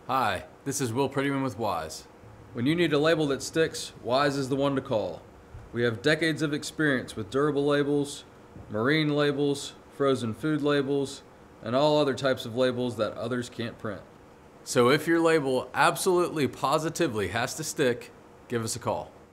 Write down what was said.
Hi, this is Will Prettyman with Wise. When you need a label that sticks, Wise is the one to call. We have decades of experience with durable labels, marine labels, frozen food labels, and all other types of labels that others can't print. So if your label absolutely positively has to stick, give us a call.